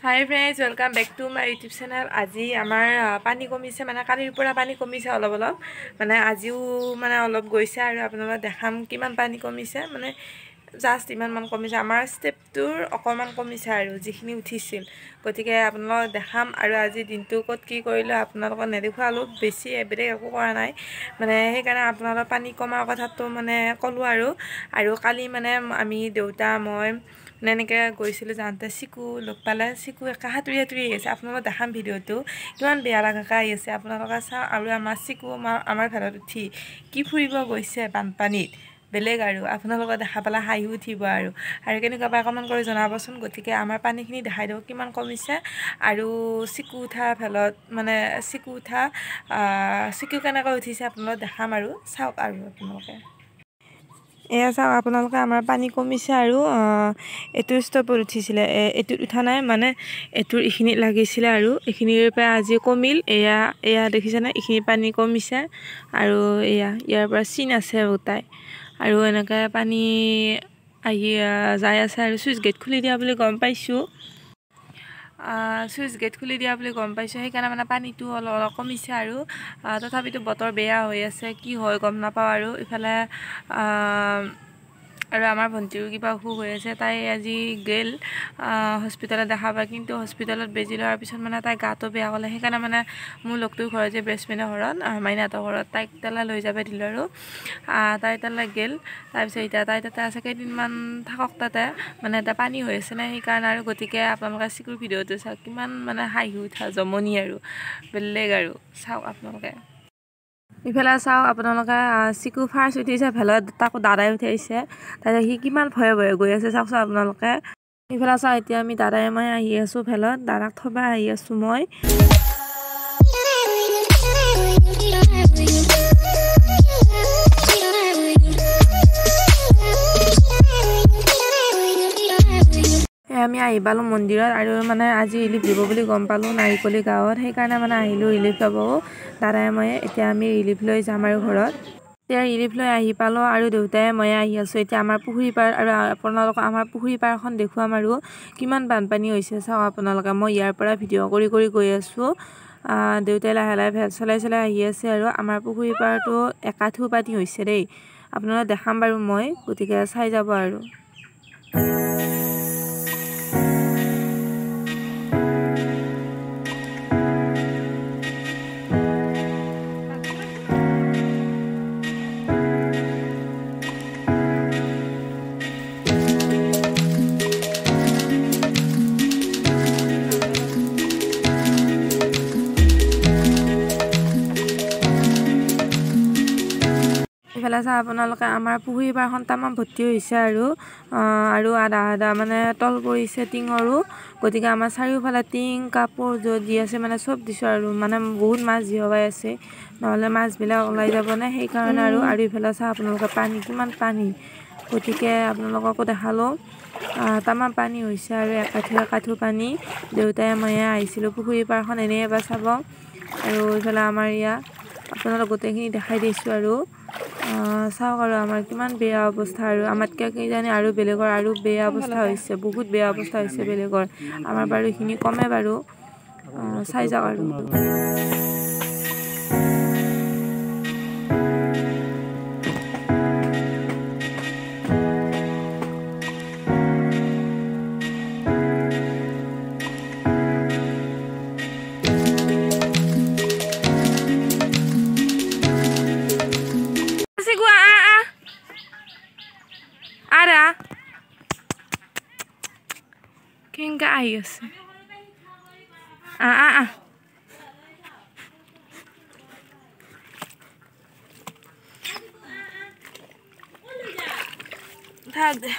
Hi friends, welcome back to my YouTube channel. আজি আমাৰ পানী কমিছে মানে কালিৰ পৰা পানী কমিছে অলপ মানে আজিও মানে অলপ গৈছে আৰু আপোনালোকক দেখাম কিমান পানী কমিছে মানে জাস্ট ইমান মান কমিছে আমাৰ স্টেপটোৰ অকমান কমিছে আৰু যিখিনি উঠিছিল গতিকে আপোনালোকক দেখাম আৰু আজি দিনটো কত কি কৰিলো আপোনালোকক নেদেখুৱালো বেছি এবেৰে একো কৰা নাই মানে সেইকাৰণে আপোনালোকৰ পানী কমাৰ কথাটো মানে কলো আৰু কালি মানে আমি দেউতা মই নেনেকে গৈছিল জানতে চিকু লগ পালে চিকু একা হাতুৰি আছে আপোনালোকক দেখাম ভিডিওটো কিমান বেয়া লাগা আছে আপোনালোকে চাও আৰু আমাৰ চিকু আমাৰ ঘৰত উঠি কি ফুৰিব গৈছে বানপানীত বেলেগ আৰু আপোনালোকক দেখা পালে হাঁহি উঠিব আৰু কেনেকুৱা পাই কমেন্ট কৰি জনাবচোন গতিকে আমাৰ পানীখিনি দেখাই দিও কিমান কমিছে আৰু চিকু উঠা ফেলত মানে চিকু কেনেকৈ উঠিছে আপোনালোকক দেখাম আৰু চাওক আৰু আপোনালোকে এয়া চাওক আপোনালোকে আমাৰ পানী কমিছে আৰু এটো ষ্টপত উঠিছিলে এটো উঠা নাই মানে এটোৰ ইখিনি লাগিছিলে আৰু ইখিনিৰ পৰা আজি কমিল এয়া দেখিছেনে ইখিনি পানী কমিছে আৰু ইয়াৰ পৰা চিন আছে উতাই আৰু এনেকা পানী আহি যায় আছে আৰু সুইচ গেট খুলি দিয়া বুলি গম পাইছো সুইচ গেট খুলি দিয়া বুলি গম পাইছো সেইকাৰণে মানে পানীটো অলপ কমিছে আৰু তথাপিতো বতৰ বেয়া হৈ আছে কি হয় গম নাপাও আৰু ইফালে আৰু আমাৰ ভন্টিৰ কিবা অসুখ হৈ আছে তাই আজি গেল হস্পিটালত দেখাবা কিন্তু হস্পিটালত বেজি লোৱাৰ পিছত মানে তাই গাটো বেয়া ক'লে সেইকাৰণে মানে মোৰ লগটোৰ ঘৰত যে বেষ্টমেনৰ ঘৰত মাইনাতৰ ঘৰত তাইক তেলা লৈ যাব দিলো আৰু তাই তেলা গেল তাৰ পিছত এতিয়া তাই তাতে আছে কেইদিনমান থাকক তাতে মানে এটা পানী হৈ আছে না সেইকাৰণে আৰু গতিকে আপোনালোকে চিকুৰ ভিডিওটো চাওক কিমান মানে হাঁহি উঠা জমনি আৰু বেলেগ আৰু চাওক আপোনালোকে ইফালে চাও আপোনালোকে চিকু ফাৰ্ষ্ট উঠিছে ভেলত তাকো দাদাই উঠাইছে তাৰপিছত সি কিমান ভয়ে গৈ আছে চাওকচোন আপোনালোকে ইফালে চাও এতিয়া আমি দাদাই মই আহি আছো ভেলত দাদাক থবা আহি আছো মই আমি আহি পালো মন্দিৰত আৰু মানে আজি ৰিলিফ দিব বুলি গম পালো নাৰিকলি গাঁৱত সেইকাৰণে মানে আহিলো ৰিলিফ ল'ব দাদাই মই এতিয়া আমি ৰিলিফ লৈ যাম আৰু ঘৰত এতিয়া ৰিলিফ লৈ আহি পালো আৰু দেউতাই মই আহি আছো এতিয়া আমাৰ পুখুৰী পাৰ আৰু আপোনালোকক আমাৰ পুখুৰী পাৰখন দেখুৱাম আৰু কিমান বানপানী হৈছে চাওক আপোনালোকে মই ইয়াৰ পৰা ভিডিঅ' কৰি গৈ আছো দেউতাই লাহে ভেল চলাই আহি আছে আৰু আমাৰ পুখুৰী পাৰটো একাঠু পানী হৈছে দেই আপোনালোকক দেখাম বাৰু মই গতিকে চাই যাব আৰু ইফালে চাওক আপোনালোকে আমাৰ পুখুৰী পাৰখন তামাম ভৰ্তি হৈছে আৰু আধা মানে তল পৰিছে টিঙৰো গতিকে আমাৰ চাৰিওফালে টিং কাপোৰ দি আছে মানে চব দিছো আৰু মানে বহুত মাছ জিহৱাই আছে নহলে মাছবিলাক ওলাই যাব না সেইকাৰণে আৰু ইফালে চাওক আপোনালোকে পানী কিমান পানী গতিকে আপোনালোককো দেখালো তামাম পানী হৈছে আৰু একাঠু পানী দেউতাই মই আহিছিলো পুখুৰী পাৰখন এনে এবাৰ চাব আৰু ইফালে আমাৰ আপোনালোক গোটেইখিনি দেখাই দিছো আৰু চাওক আৰু আমাৰ কিমান বেয়া অৱস্থা আৰু আমাতকে কিজানি আৰু বেলেগৰ আৰু বেয়া অৱস্থা হৈছে বহুত বেয়া অৱস্থা হৈছে বেলেগৰ আমাৰ বাৰু এইখিনি কমে বাৰু চাই যাওক আৰু Kenga ahi আছে থাক দে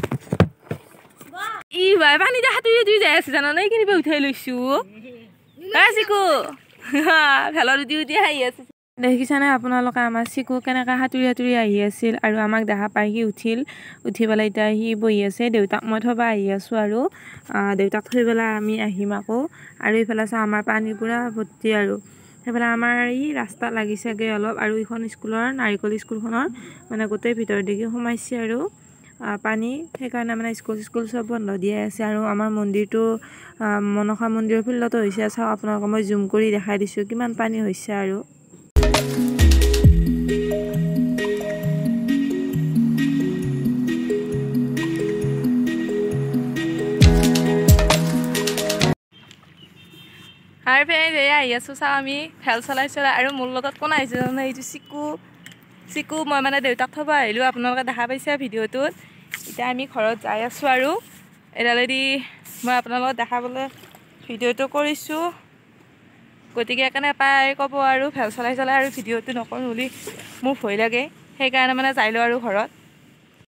ভাই পানী দেখা তুই যাই আছে জানা নাই কিনিবা উঠাই লৈছো চিকু ভেলত উঠি আহি আছে দেখিছানে আপোনালোকে আমাৰ চিকু কেনেকৈ হাতুৰি আহি আছিল আৰু আমাক দেখা পাই সি উঠি পেলাই এতিয়া সি বহি আছে দেউতাক মই থবা আহি আছো আৰু দেউতাক থৈ পেলাই আমি আহিম আকৌ আৰু ইফালে চাওঁ আমাৰ পানী পুৰা ভৰ্তি আৰু সেইফালে আমাৰ ৰাস্তা লাগিছেগৈ অলপ আৰু ইখন স্কুলৰ নাৰিকল স্কুলখনৰ মানে গোটেই ভিতৰ দিকে সোমাইছে আৰু পানী সেইকাৰণে মানে স্কুল চব বন্ধ দিয়া আছে আৰু আমাৰ মন্দিৰটো মনসা মন্দিৰৰ ফিল্ডতো হৈছে চাওক আপোনালোকক মই জুম কৰি দেখাই দিছোঁ কিমান পানী হৈছে আৰু আৰু ফ্ৰেণ্ড এয়া আহি আছোঁ চাওঁ আমি খেল চলাইছোঁ আৰু মোৰ লগত কোন আহিছে জানো এইটো চিকু মই মানে দেউতাক থ'ব আহিলোঁ আপোনালোকে দেখা পাইছে ভিডিঅ'টোত এতিয়া আমি ঘৰত যাই আছোঁ আৰু এডালেদি মই আপোনালোকক দেখাবলৈ ভিডিঅ'টো কৰিছোঁ গতিকে সেইকাৰণে পাই ক'ব আৰু খেল চলাই আৰু ভিডিঅ'টো নকৰোঁ বুলি মোৰ ভয় লাগে সেইকাৰণে মানে যাই লওঁ আৰু ঘৰত